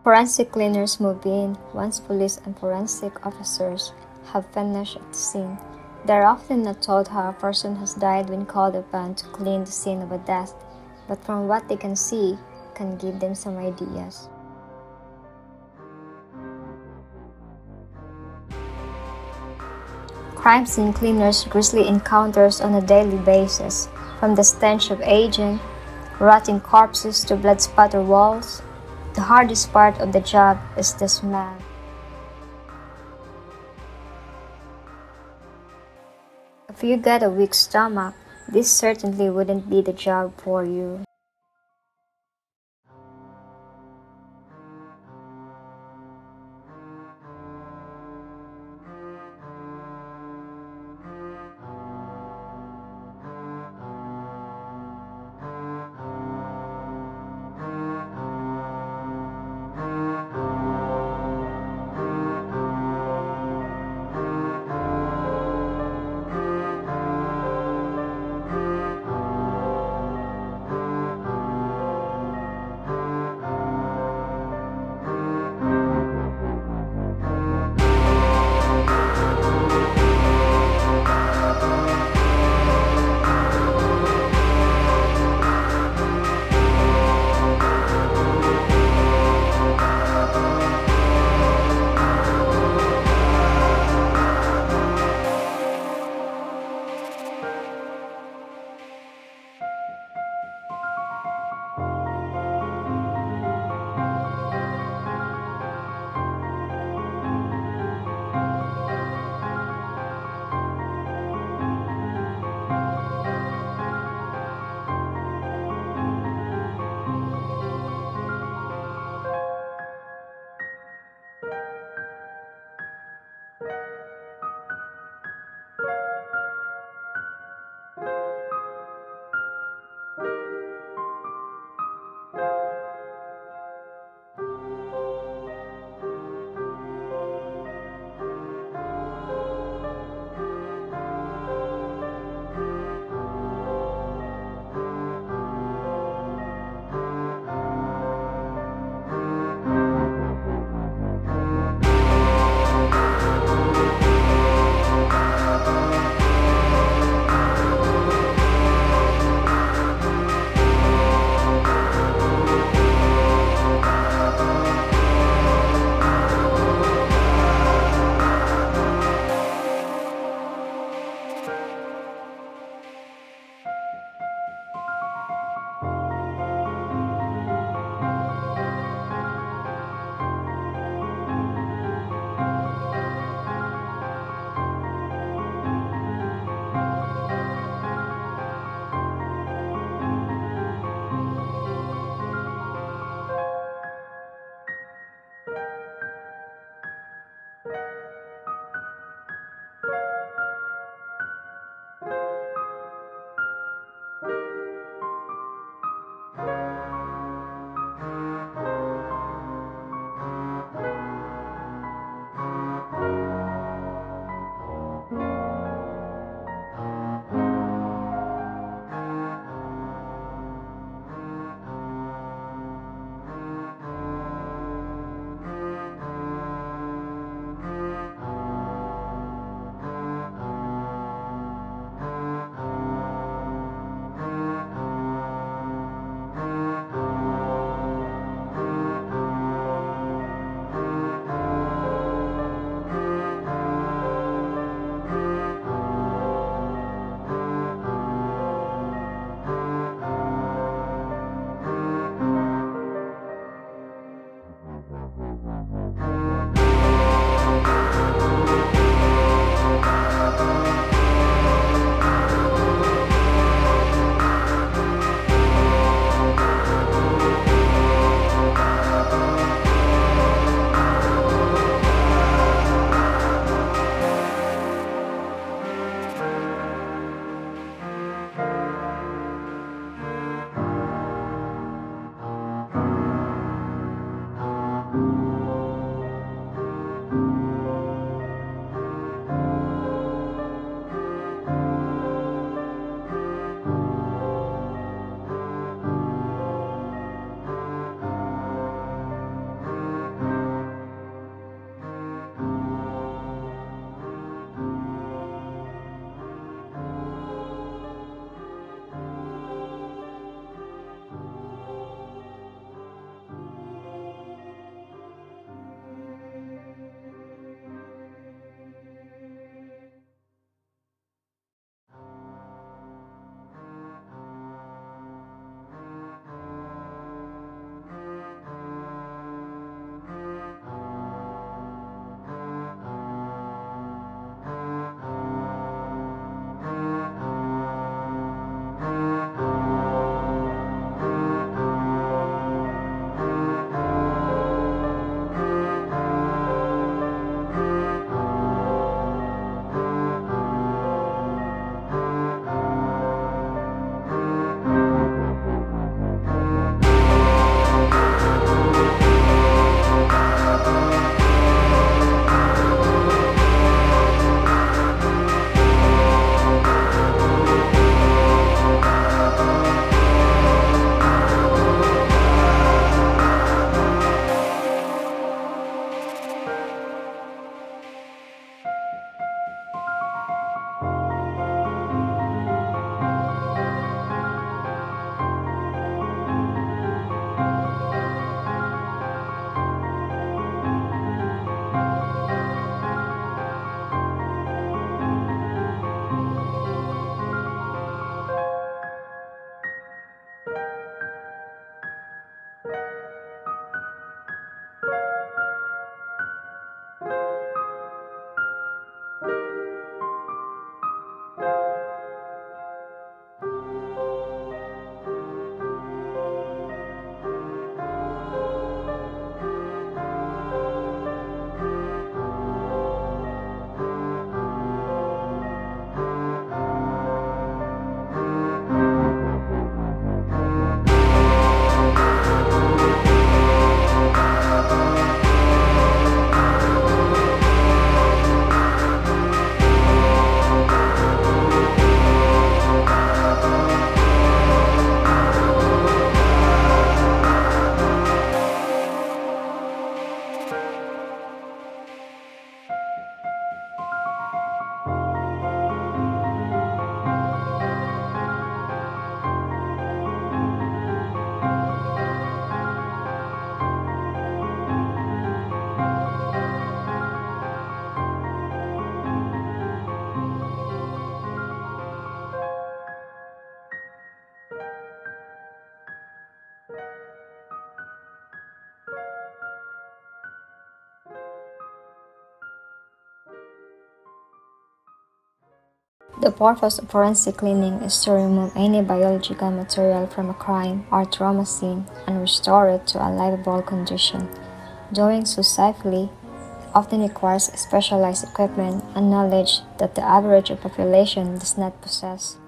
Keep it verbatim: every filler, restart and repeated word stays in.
Forensic cleaners move in once police and forensic officers have finished at the scene. They are often not told how a person has died when called upon to clean the scene of a death, but from what they can see, can give them some ideas. Crime scene cleaners grisly encounters on a daily basis, from the stench of aging, rotting corpses to blood-spattered walls. The hardest part of the job is the smell. If you got a weak stomach, this certainly wouldn't be the job for you. The purpose of forensic cleaning is to remove any biological material from a crime or trauma scene and restore it to a livable condition. Doing so safely often requires specialized equipment and knowledge that the average population does not possess.